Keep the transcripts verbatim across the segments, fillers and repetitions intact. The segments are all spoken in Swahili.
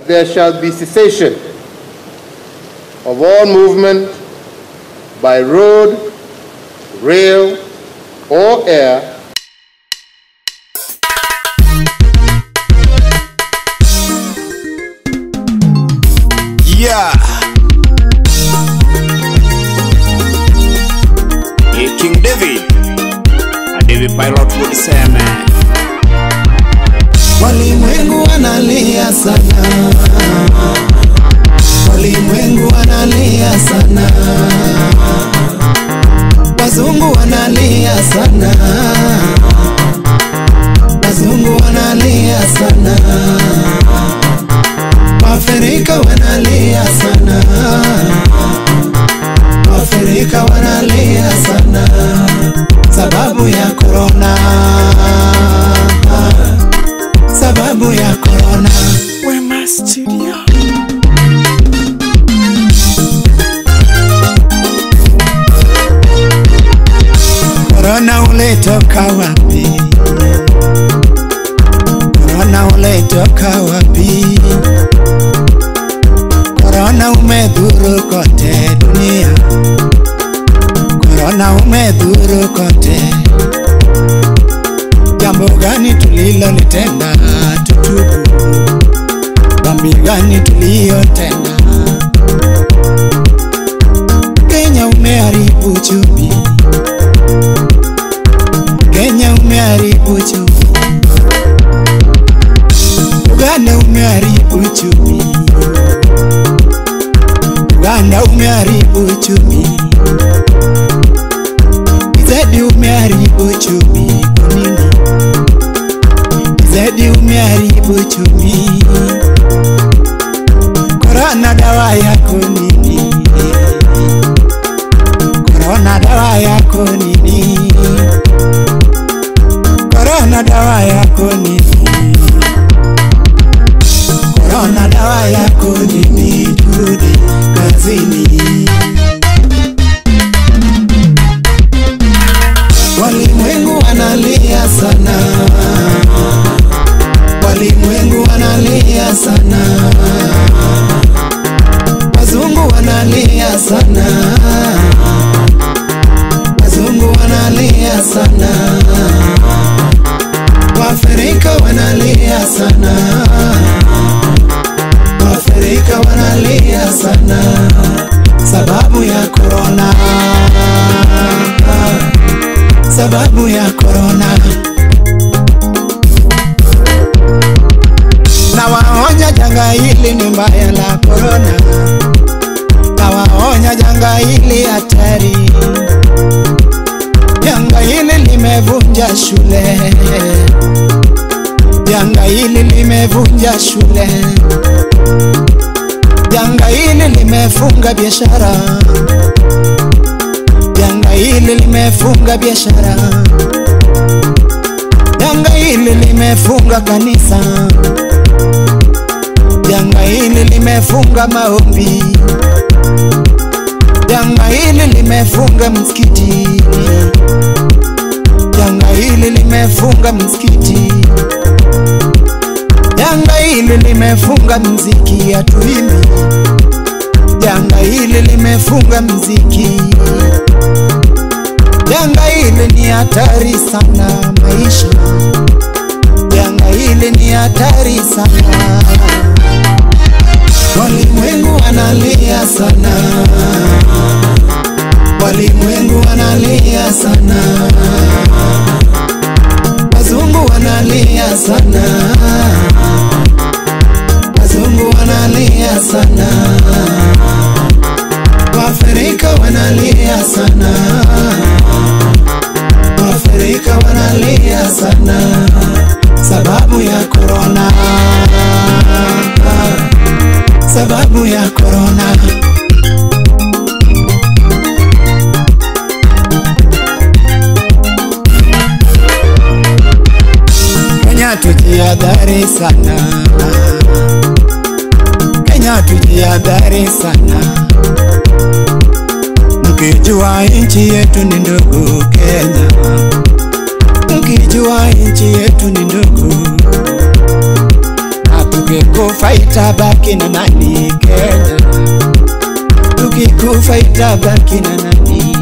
there shall be cessation of all movement by road, rail, or air Yeah. Yeah, King David. A David Pilot would say, man. Walimwengu wanalia sana, walimwengu wanalia sana, wazungu wanalia sana, wazungu wanalia sana, Waafrika wanalia sana, Waafrika wanalia sana, sababu ya corona, sababu ya corona. Wema Studio. Corona ulitoka wapi? Corona ulitoka wapi? Corona umedhuru kote dunia, Corona umedhuru kote. Jambo gani tulilolitenda tutubu? Dhambi gani tuliyotenda? Kenya umeharibu uchumi, Kenya umeharibu uchumi, Uganda umeharibu uchumi, Uganda umeharibu uchumi, Zedi umeharibu uchumi. Kwa nini? Zedi umeharibu uchumi. Corona dawa yako nini? Corona dawa yako nini? Corona dawa yako nini? Corona dawa yako nini? Turudi kazini. Walimwengu wanalia sana, walimwengu wanalia sana, wazungu wanalia sana, wazungu wanalia sana, Waafrika wanalia sana, Waafrika wanalia sana, sababu ya corona, sababu ya corona. Na waonya janga hili ni mbaya la corona, na waonya janga hili hatari. Janga hili limevunja shule, janga hili limevunja shule, janga hili limefunga biashara, janga hili limefunga biashara, janga hili limefunga kanisa, janga hili limefunga maombi, janga hili limefunga msikiti, janga hili limefunga msikiti, janga hili limefunga muziki hatuimbi, janga hili limefunga muziki, janga hili ni hatari sana maisha, janga hili ni hatari sana. Walimwengu wanalia sana, walimwengu wanalia sana, wazungu wanalia sana, wazungu wanalia sana, Waafrika wanalia sana, Waafrika wanalia sana, sababu ya corona, sababu ya corona. Kenya tujihadhari sana, Kenya tujihadhari sana, mkijua nchi yetu ni ndogo Kenya, mkijua nchi yetu ni ndogo, na tukikufa itabaki na nani Kenya? Tukikufa itabaki na nani?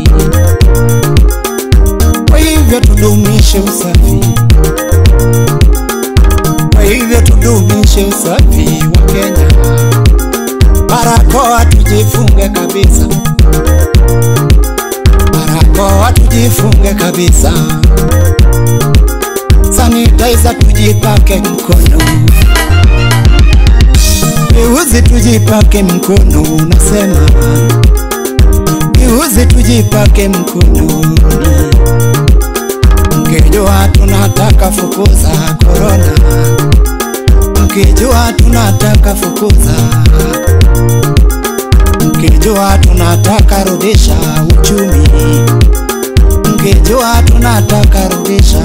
Kwa hivyo tudumishe usafi, kwa hivyo tudumishe usafi wa Kenya. Barakoa tujifunge kabisa, barakoa tujifunge kabisa. Sanitizer tujipake mkono, viuzi tujipake mkono. Nasema viuzi tujipake mkono. Mkijua tunataka fukuza corona, mkijua tunataka fukuza, mkijua tunataka rudisha uchumi, mkijua tunataka rudisha,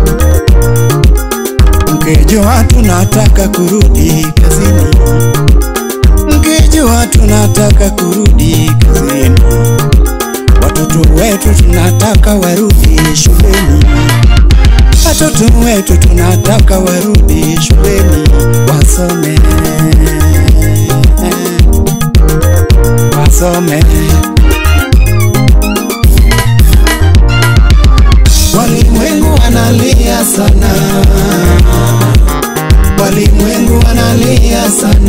mkijua tunataka kurudi kazini, mkijua tunataka kurudi kazini. Watoto wetu tunataka warudi shuleni, watoto wetu tunataka warudi shuleni wasome, wasome. Walimwengu wanalia sana, walimwengu wanalia sana,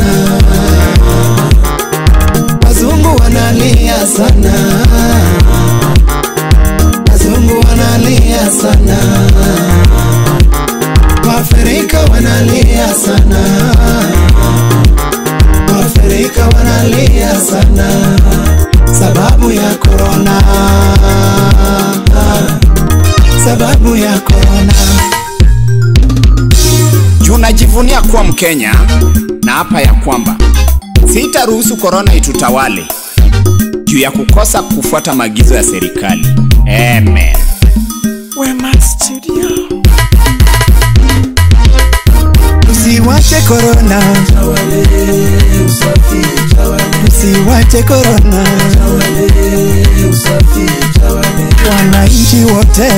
wazungu wanalia sana, wazungu wanalia sana, Waafrika wanalia sana, Waafrika wanalia sana, sababu ya corona, sababu ya corona. Tunajivunia kuwa Mkenya na hapa ya kwamba sitaruhusu corona itutawale juu ya kukosa kufuata maagizo ya serikali. Amen. Wema Studio. Usiwache corona, usiwache corona, wananchi wote,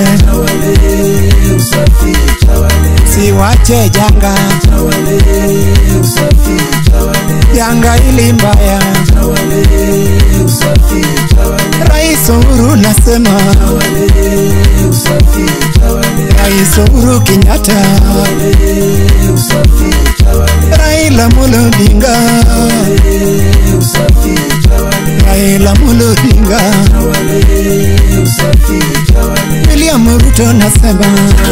usiwache janga, janga hili mbaya. Rais Uhuru nasema, Rais Uhuru Kenyatta, Raila Amolo Odinga, Raila Amolo Odinga, William Ruto nasema,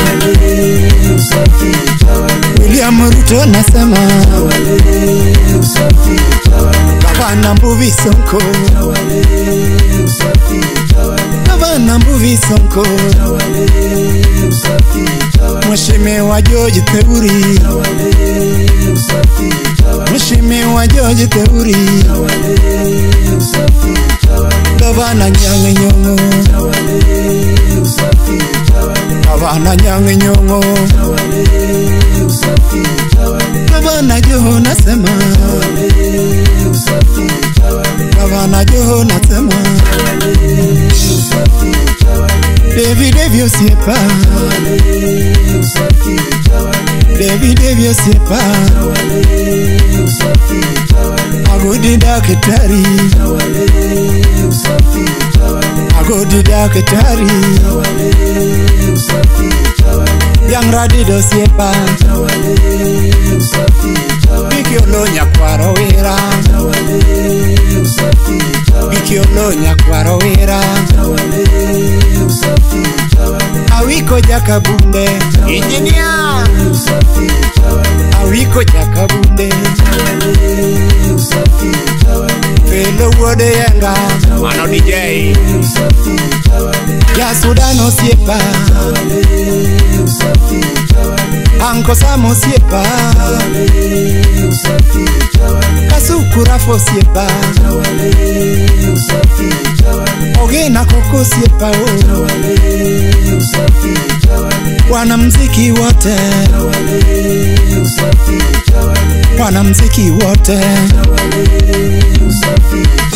William Ruto nasema, Gavana Mbuvi Sonko, Gavana Mbuvi Sonko, Mheshimiwa George Theuri, Mheshimiwa George Theuri, Gavana Nyang'e Nyong'o, Gavana Nyang'e Nyong'o, Gavana Joho nasema, Gavana Joho nasema, David Davio Siepa, David Davio Siepa, Agodi Daktari, Agodi Daktari, Yang Radido Siepa, Bikiolo Nyakwaro Wera, Bikiolo Nyakwaro Wera, Awiko Jakabunde, Engineer, Awiko Jakabunde, Felo Wode Yenga, Mano D J, Ya Sudano Siepa, Anko Samo Siepa, Kasukurafo Siepa, Ogena Koko Siepa, wanamziki wote, wanamziki wote,